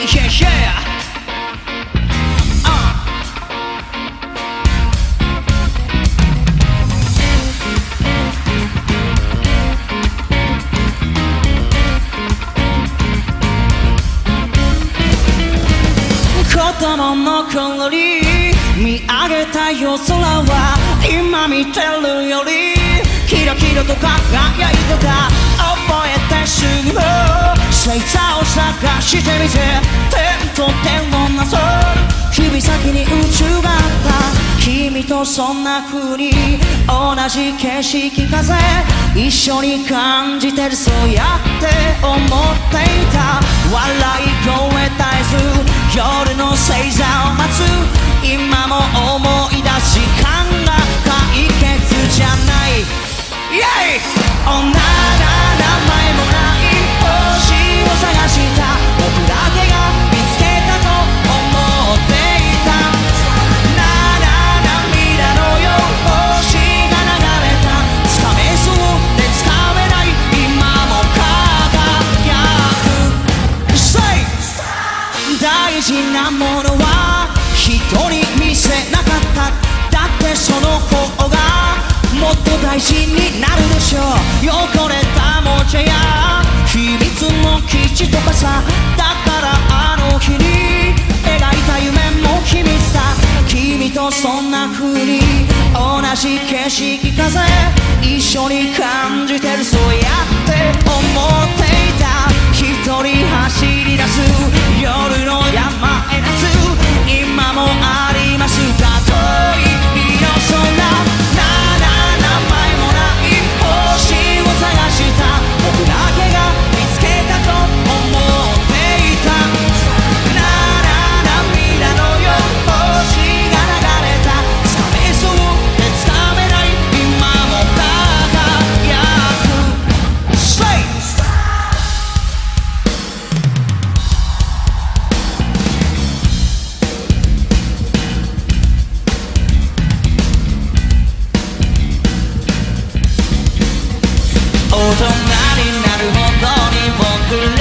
子供の頃に見上げた夜空は今見てるよりキラキラと輝いてた。覚えてすぐの星座を探してみて点と点をなぞる日々先に宇宙があった。君とそんな風に同じ景色風一緒に感じてる。そうやって思っていた。笑い声絶えず夜の星座を待つ。今も思い出し考が解決じゃない。イェイ！おなら名前もない星を探した僕だけが見つけたと思っていた。なら涙のよ星が流れた。つかめそうでつかめない今も輝く。大事なものは人に見せなかった。だってその方がもっと大事になるでしょう。汚れたもちゃや秘密の基地とかさ。だからあの日に描いた夢も秘密さ。君とそんな風に同じ景色風一緒に感じてる。そうやって思っていた。一人走り出す夜の山へ夏今もあります。たとえ日の空探した僕だけが見つけたと思っていた。なら涙のよ星が流れた。つかめそうでつかめない今も輝く。大人になるほどに僕